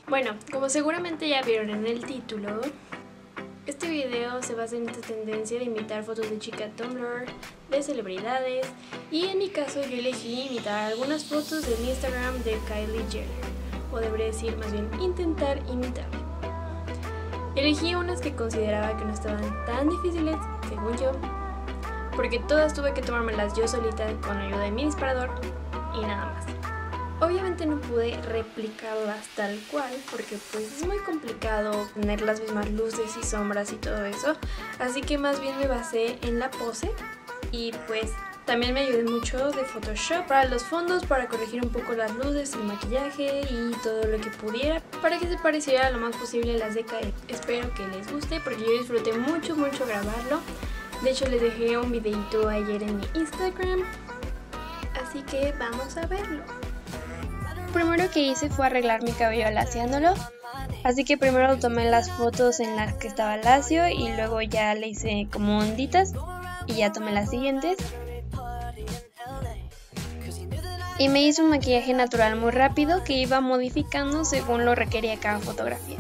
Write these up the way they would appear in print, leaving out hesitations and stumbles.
Bueno, como seguramente ya vieron en el título, este video se basa en esta tendencia de imitar fotos de chicas Tumblr, de celebridades, y en mi caso yo elegí imitar algunas fotos del Instagram de Kylie Jenner, o debería decir más bien intentar imitar. Elegí unas que consideraba que no estaban tan difíciles, según yo, porque todas tuve que tomármelas yo solita con ayuda de mi disparador y nada más. Obviamente no pude replicarlas tal cual porque pues es muy complicado tener las mismas luces y sombras y todo eso, así que más bien me basé en la pose y pues también me ayudé mucho de Photoshop para los fondos, para corregir un poco las luces, el maquillaje y todo lo que pudiera para que se pareciera lo más posible a las de Kylie. Espero que les guste porque yo disfruté mucho grabarlo. De hecho les dejé un videito ayer en mi Instagram, así que vamos a verlo. Lo primero que hice fue arreglar mi cabello laciándolo, así que primero tomé las fotos en las que estaba lacio y luego ya le hice como onditas y ya tomé las siguientes. Y me hice un maquillaje natural muy rápido que iba modificando según lo requería cada fotografía.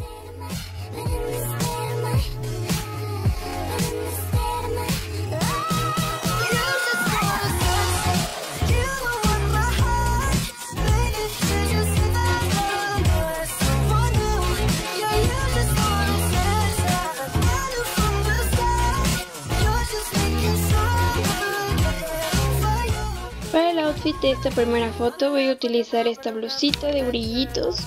Para el outfit de esta primera foto voy a utilizar esta blusita de brillitos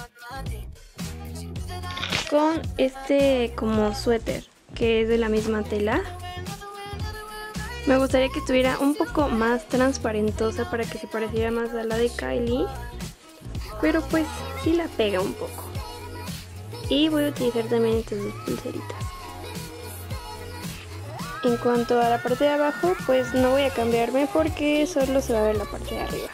con este como suéter que es de la misma tela. Me gustaría que estuviera un poco más transparentosa para que se pareciera más a la de Kylie, pero pues sí la pega un poco. Y voy a utilizar también estas dos pulseritas. En cuanto a la parte de abajo, pues no voy a cambiarme porque solo se va a ver la parte de arriba.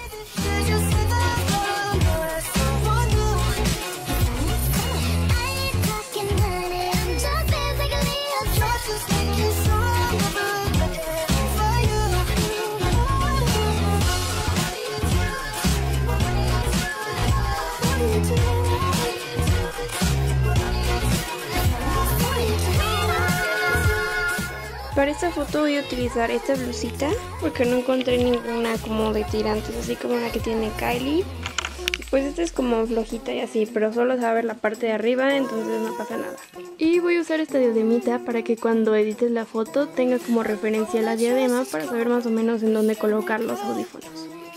Para esta foto voy a utilizar esta blusita porque no encontré ninguna como de tirantes así como la que tiene Kylie. Pues esta es como flojita y así, pero solo se va a ver la parte de arriba, entonces no pasa nada. Y voy a usar esta diademita para que cuando edites la foto tenga como referencia la diadema para saber más o menos en dónde colocar los audífonos.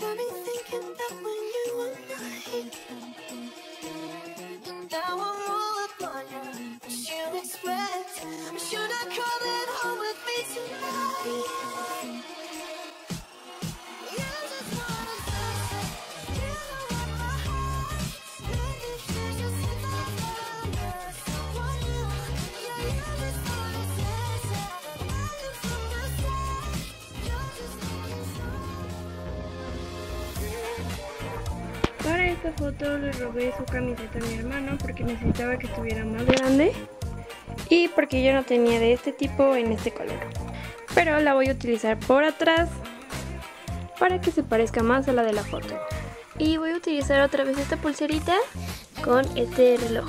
Para esta foto le robé su camiseta a mi hermano porque necesitaba que estuviera más grande y porque yo no tenía de este tipo en este color. Pero la voy a utilizar por atrás para que se parezca más a la de la foto. Y voy a utilizar otra vez esta pulserita con este reloj.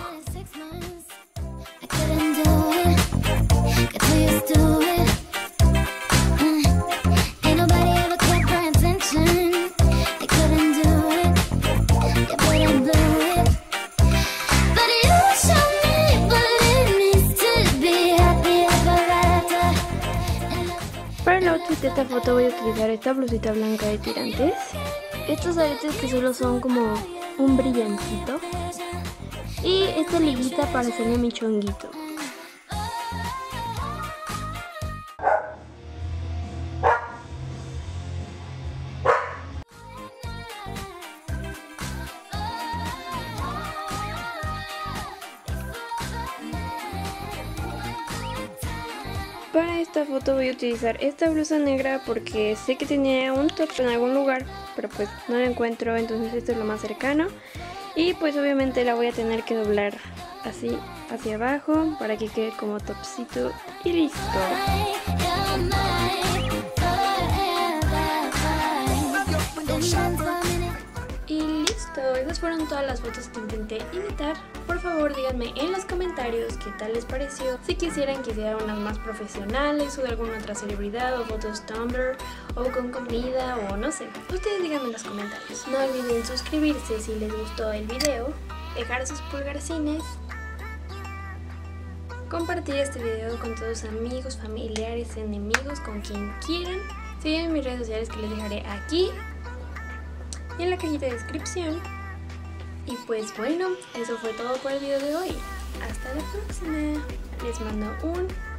Para el outfit de esta foto voy a utilizar esta blusita blanca de tirantes, estos aretes que solo son como un brillantito y esta liguita para hacerle mi chonguito. Para esta foto voy a utilizar esta blusa negra porque sé que tenía un top en algún lugar, pero pues no la encuentro, entonces esto es lo más cercano. Y pues obviamente la voy a tener que doblar así hacia abajo para que quede como topcito y listo. Y listo, eso estas fueron todas las fotos que intenté imitar. Por favor díganme en los comentarios qué tal les pareció, si quisieran que hiciera unas más profesionales o de alguna otra celebridad o fotos Tumblr o con comida o no sé. Ustedes díganme en los comentarios. No olviden suscribirse si les gustó el video, dejar sus pulgarcines, compartir este video con todos sus amigos, familiares, enemigos, con quien quieran. Síganme en mis redes sociales que les dejaré aquí y en la cajita de descripción. Y pues bueno, eso fue todo por el video de hoy. Hasta la próxima. Les mando un